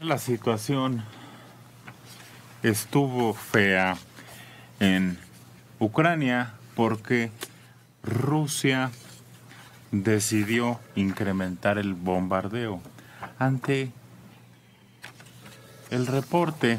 La situación estuvo fea en Ucrania porque Rusia decidió incrementar el bombardeo ante el reporte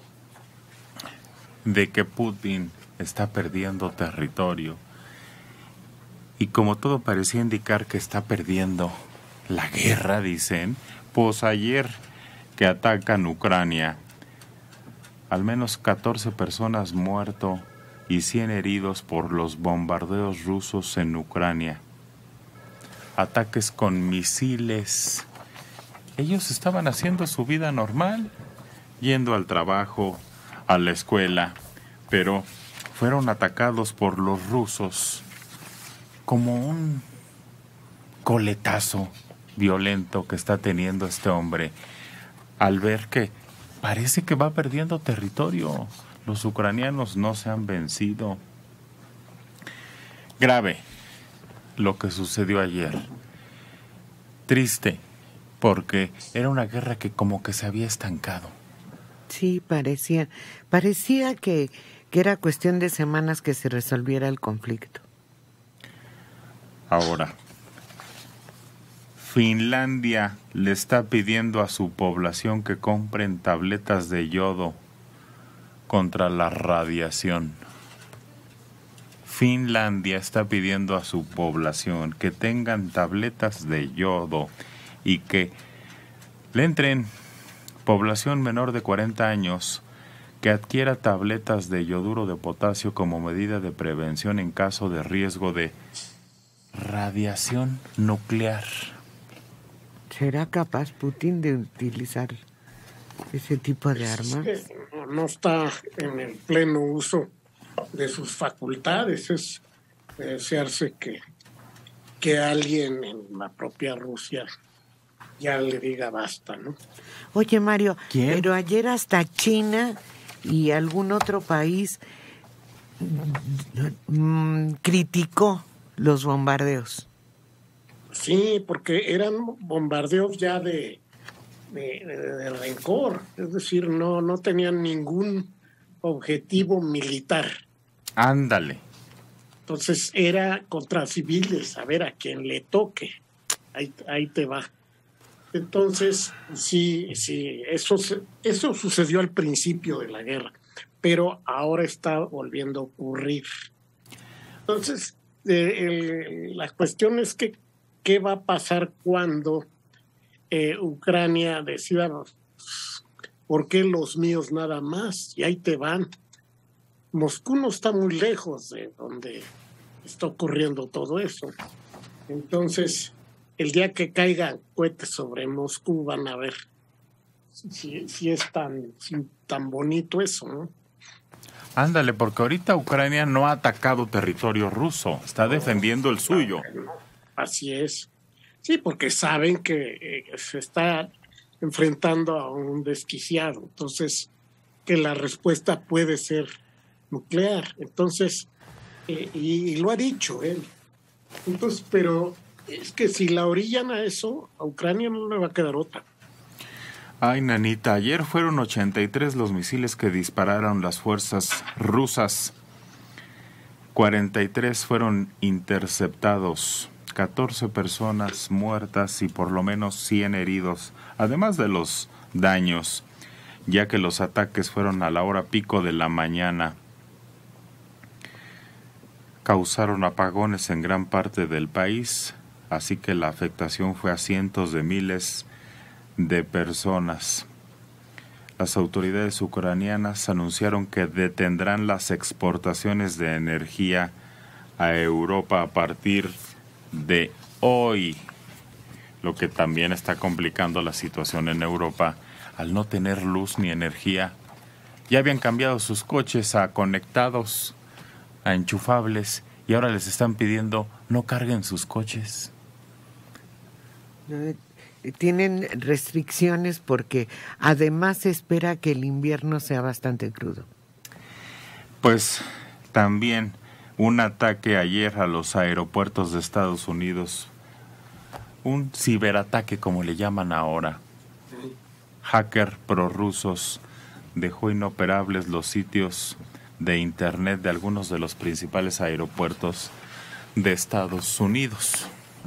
de que Putin está perdiendo territorio. Y como todo parecía indicar que está perdiendo la guerra, dicen, pues ayer que atacan Ucrania, al menos 14 personas muerto y 100 heridos por los bombardeos rusos en Ucrania. Ataques con misiles. Ellos estaban haciendo su vida normal, yendo al trabajo, a la escuela, pero fueron atacados por los rusos como un coletazo violento que está teniendo este hombre al ver que parece que va perdiendo territorio. Los ucranianos no se han vencido. Grave lo que sucedió ayer. Triste, porque era una guerra que como que se había estancado. Sí, parecía que era cuestión de semanas que se resolviera el conflicto. Ahora, Finlandia le está pidiendo a su población que compren tabletas de yodo contra la radiación. Finlandia está pidiendo a su población que tengan tabletas de yodo y que le entren población menor de 40 años que adquiera tabletas de yoduro de potasio como medida de prevención en caso de riesgo de radiación nuclear. ¿Será capaz Putin de utilizar ese tipo de armas? No está en el pleno uso de sus facultades. Es desearse que alguien en la propia Rusia ya le diga basta, ¿no? Oye, Mario, ¿quién? Pero ayer hasta China y algún otro país criticó los bombardeos. Sí, porque eran bombardeos ya de rencor, es decir, no tenían ningún objetivo militar. Ándale. Entonces era contra civiles, a ver a quien le toque, ahí te va. Entonces, sí, eso sucedió al principio de la guerra, pero ahora está volviendo a ocurrir. Entonces, la cuestión es que qué va a pasar cuando Ucrania decida por qué los míos nada más, y ahí te van. Moscú no está muy lejos de donde está ocurriendo todo eso. Entonces, el día que caigan cohetes sobre Moscú van a ver si es tan bonito eso, ¿no? Ándale, porque ahorita Ucrania no ha atacado territorio ruso, está defendiendo el suyo. Así es. Sí, porque saben que se está enfrentando a un desquiciado, entonces que la respuesta puede ser nuclear. Entonces, y lo ha dicho él. Entonces, pero es que si la orillan a eso, a Ucrania no le va a quedar otra. Ay, nanita, ayer fueron 83 los misiles que dispararon las fuerzas rusas. 43 fueron interceptados. 14 personas muertas y por lo menos 100 heridos, además de los daños, ya que los ataques fueron a la hora pico de la mañana. Causaron apagones en gran parte del país, así que la afectación fue a cientos de miles de personas. Las autoridades ucranianas anunciaron que detendrán las exportaciones de energía a Europa a partir de hoy, lo que también está complicando la situación en Europa al no tener luz ni energía. Ya habían cambiado sus coches a conectados, a enchufables, y ahora les están pidiendo no carguen sus coches. Tienen restricciones porque además se espera que el invierno sea bastante crudo. Pues también un ataque ayer a los aeropuertos de Estados Unidos, un ciberataque como le llaman ahora. hacker prorrusos dejó inoperables los sitios de internet de algunos de los principales aeropuertos de Estados Unidos.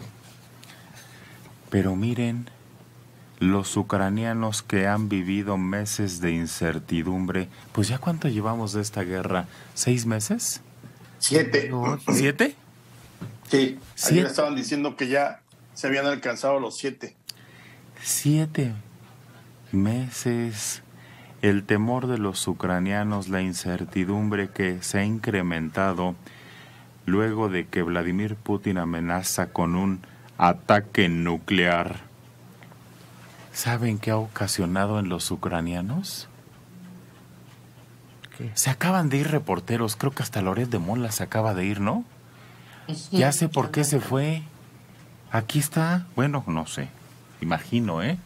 Pero miren, los ucranianos que han vivido meses de incertidumbre, pues ya cuánto llevamos de esta guerra, ¿6 meses? 7. No, 7. Sí, ¿Siete? ayer estaban diciendo que ya se habían alcanzado los 7. 7 meses. El temor de los ucranianos, la incertidumbre que se ha incrementado luego de que Vladimir Putin amenaza con un ataque nuclear. ¿Saben qué ha ocasionado en los ucranianos? ¿qué? Se acaban de ir reporteros, creo que hasta Loret de Mola se acaba de ir, ¿no? Ya sé por qué se fue. Aquí está, bueno, no sé, imagino, ¿eh?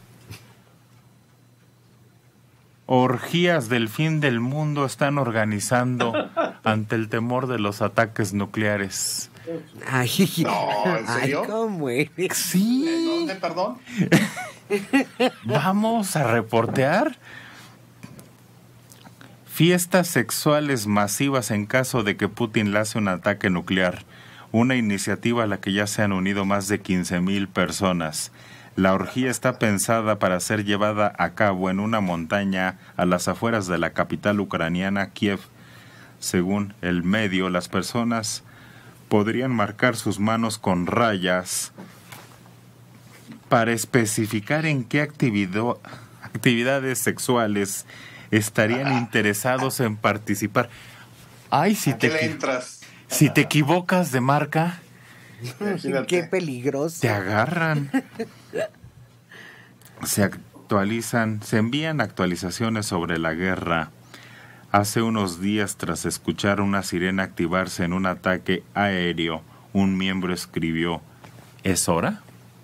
Orgías del fin del mundo están organizando ante el temor de los ataques nucleares. Ay, No, ¿en serio? Ay, ¿cómo eres? Sí. ¿En dónde, perdón? Vamos a reportear fiestas sexuales masivas en caso de que Putin lance un ataque nuclear. Una iniciativa a la que ya se han unido más de 15,000 personas. La orgía está pensada para ser llevada a cabo en una montaña a las afueras de la capital ucraniana, Kiev. Según el medio, las personas podrían marcar sus manos con rayas para especificar en qué actividades sexuales estarían interesados en participar. Ay, ¿A qué le entras? si te equivocas de marca, Imagínate. Qué peligroso. te agarran. Se envían actualizaciones sobre la guerra. Hace unos días, tras escuchar una sirena activarse en un ataque aéreo, un miembro escribió: ¿es hora?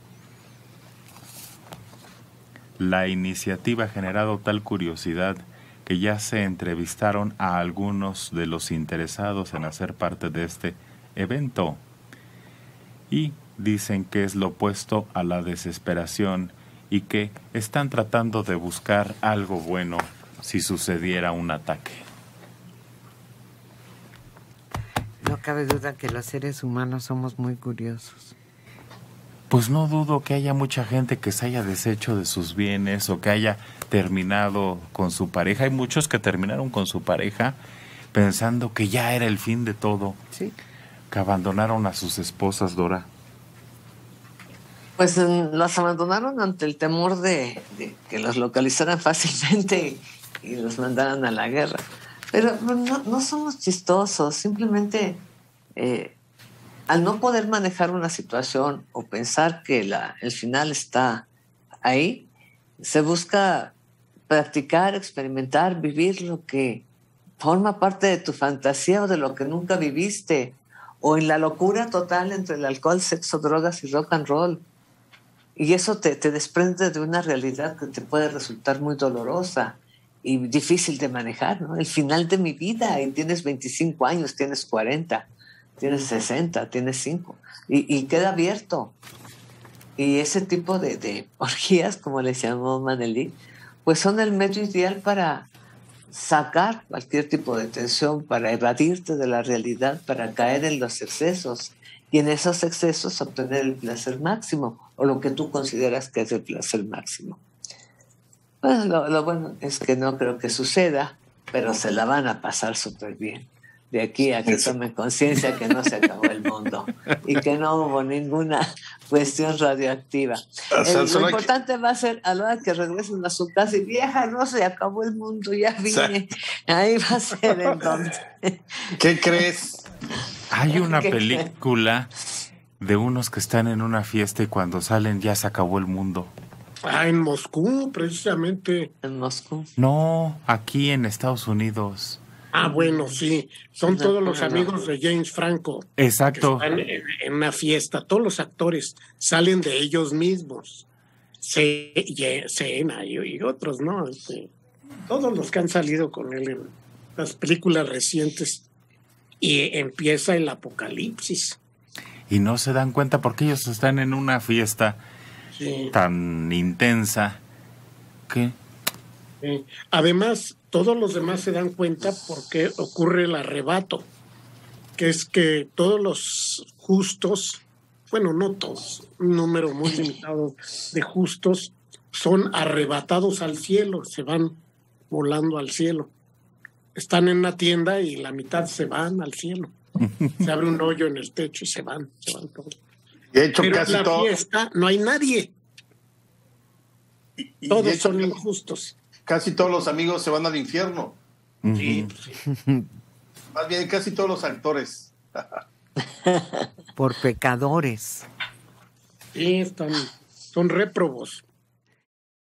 La iniciativa ha generado tal curiosidad que ya se entrevistaron a algunos de los interesados en hacer parte de este evento. Y dicen que es lo opuesto a la desesperación y que están tratando de buscar algo bueno si sucediera un ataque. No cabe duda que los seres humanos somos muy curiosos. Pues no dudo que haya mucha gente que se haya deshecho de sus bienes o que haya terminado con su pareja. Hay muchos que terminaron con su pareja pensando que ya era el fin de todo, Sí. que abandonaron a sus esposas, Dora. Pues los abandonaron ante el temor de que los localizaran fácilmente y los mandaran a la guerra. Pero no somos chistosos, simplemente al no poder manejar una situación o pensar que el final está ahí, se busca practicar, experimentar, vivir lo que forma parte de tu fantasía o de lo que nunca viviste, o en la locura total entre el alcohol, sexo, drogas y rock and roll. Y eso te desprende de una realidad que te puede resultar muy dolorosa y difícil de manejar, ¿no? El final de mi vida, y tienes 25 años, tienes 40, tienes 60, tienes 5, y queda abierto. Y ese tipo de orgías, como les llamó Manelí, pues son el medio ideal para sacar cualquier tipo de tensión, para evadirte de la realidad, para caer en los excesos, y en esos excesos obtener el placer máximo, o lo que tú consideras que es el placer máximo. Bueno, lo bueno es que no creo que suceda, pero se la van a pasar súper bien. De aquí a que tomen conciencia que no se acabó el mundo y que no hubo ninguna cuestión radioactiva. O sea, Lo importante va a ser a la hora que regresen a su casa y vieja, no se acabó el mundo, ya vine. Ahí va a ser entonces. ¿Qué crees? Hay una película de unos que están en una fiesta y cuando salen ya se acabó el mundo. Ah, en Moscú, precisamente. En Moscú. No, aquí en Estados Unidos. Ah, bueno, sí. Son todos los amigos de James Franco. Exacto. Que están en una fiesta. Todos los actores salen de ellos mismos. Cena y otros, ¿no? Todos los que han salido con él en las películas recientes. Y empieza el apocalipsis. Y no se dan cuenta porque ellos están en una fiesta Sí. tan intensa que Además, todos los demás se dan cuenta porque ocurre el arrebato, que es que todos los justos, bueno, no todos, un número muy limitado de justos, son arrebatados al cielo, se van volando al cielo. Están en una tienda y la mitad se van al cielo. Se abre un hoyo en el techo y se van todos. De hecho, Pero casi en la todo. fiesta no hay nadie. Y Todos de hecho, son injustos. casi todos los amigos se van al infierno. Sí, sí. Más bien, casi todos los actores. Por pecadores. Sí, son réprobos.